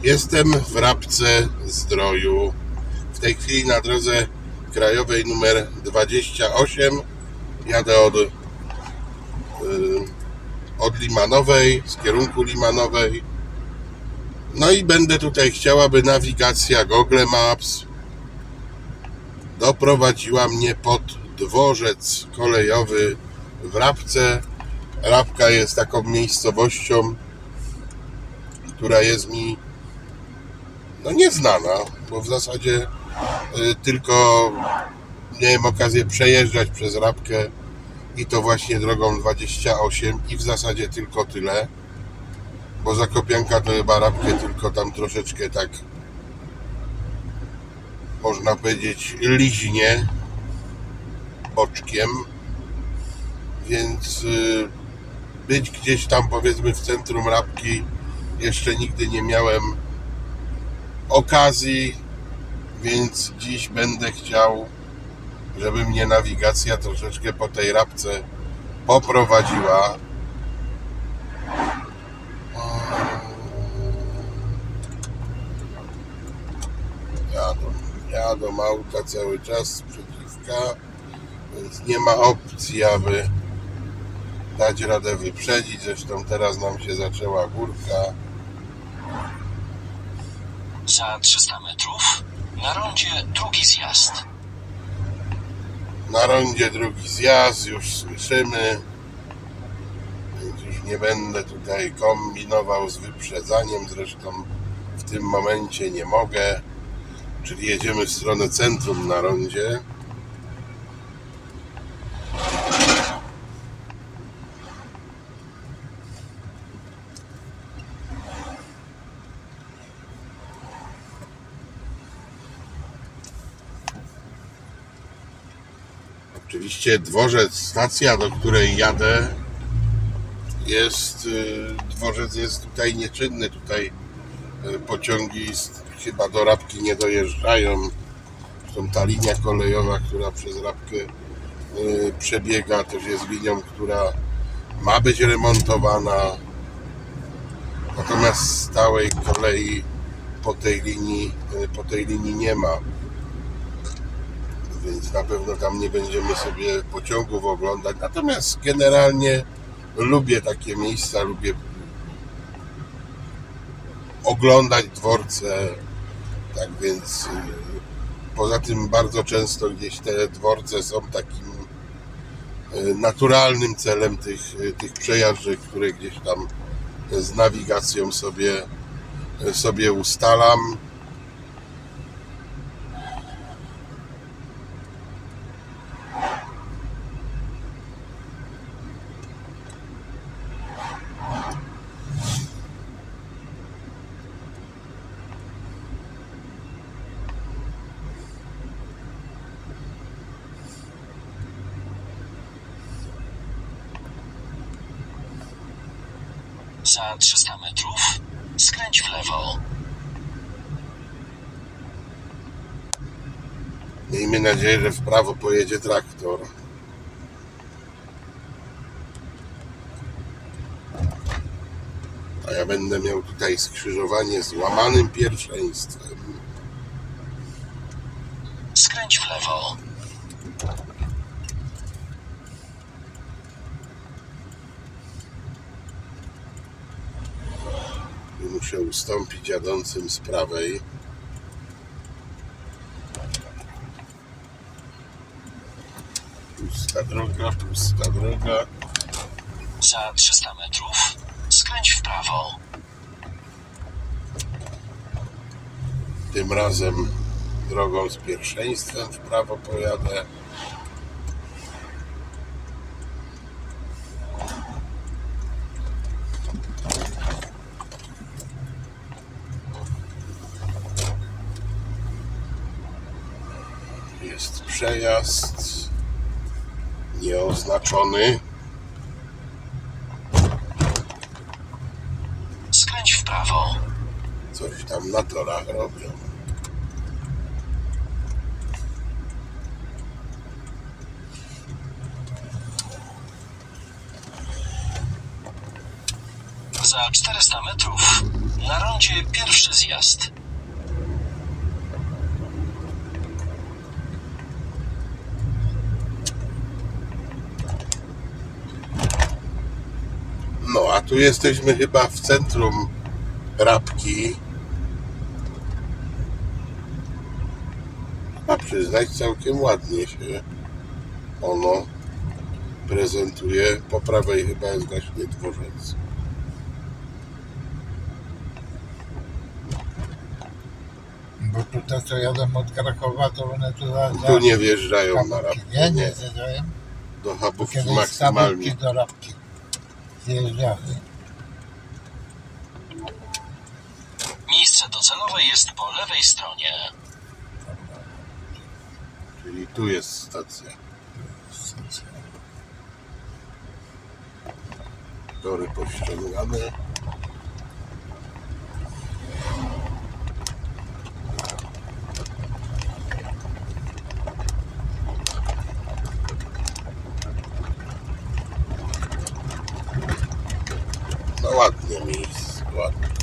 Jestem w Rabce Zdroju. W tej chwili na drodze krajowej numer 28. Jadę od Limanowej, z kierunku Limanowej. No i będę tutaj chciał, aby nawigacja Google Maps doprowadziła mnie pod dworzec kolejowy w Rabce. Rabka jest taką miejscowością, która jest mi nieznana, bo w zasadzie tylko miałem okazję przejeżdżać przez Rabkę i to właśnie drogą 28 i w zasadzie tylko tyle, bo Zakopianka to chyba Rabkę tylko tam troszeczkę tak, można powiedzieć, liźnie boczkiem, więc być gdzieś tam, powiedzmy, w centrum Rabki jeszcze nigdy nie miałem okazji, więc dziś będę chciał, żeby mnie nawigacja troszeczkę po tej Rabce poprowadziła. Jadą auta cały czas z przeciwka, więc nie ma opcji, aby dać radę wyprzedzić. Zresztą teraz nam się zaczęła górka. Za 300 metrów na rondzie drugi zjazd. Na rondzie drugi zjazd, już słyszymy, więc już nie będę tutaj kombinował z wyprzedzaniem, zresztą w tym momencie nie mogę, czyli jedziemy w stronę centrum na rondzie. Oczywiście dworzec, stacja, do której jadę, dworzec jest tutaj nieczynny. Tutaj pociągi chyba do Rabki nie dojeżdżają. Zresztą ta linia kolejowa, która przez Rabkę przebiega, też jest linią, która ma być remontowana. Natomiast stałej kolei po tej linii nie ma. Więc na pewno tam nie będziemy sobie pociągów oglądać. Natomiast generalnie lubię takie miejsca, lubię oglądać dworce. Tak więc poza tym bardzo często gdzieś te dworce są takim naturalnym celem tych przejażdżek, które gdzieś tam z nawigacją sobie ustalam. Za 300 metrów skręć w lewo. Miejmy nadzieję, że w prawo pojedzie traktor. A ja będę miał tutaj skrzyżowanie z łamanym pierwszeństwem. Skręć w lewo. Muszę ustąpić jadącym z prawej. Pusta droga. Za 300 metrów skręć w prawo. Tym razem drogą z pierwszeństwem w prawo pojadę. Jest przejazd nieoznaczony. Skręć w prawo. Coś tam na torach robią. Za 400 metrów Na rondzie pierwszy zjazd. No, a tu jesteśmy chyba w centrum Rabki. A przyznać, całkiem ładnie się ono prezentuje. Po prawej chyba jest właśnie dworzec. Bo tutaj co jadą od Krakowa, to one tu Tu nie wjeżdżają na Kabówki. Rabkę. Nie zjeżdżają. Do Chabówki Kiedyś z maksymalnie. Kabówki do Rabki zjeżdżały. Miejsce docelowe jest po lewej stronie. Czyli tu jest stacja. Tory pościągane. No ładnie miejsce, ładnie.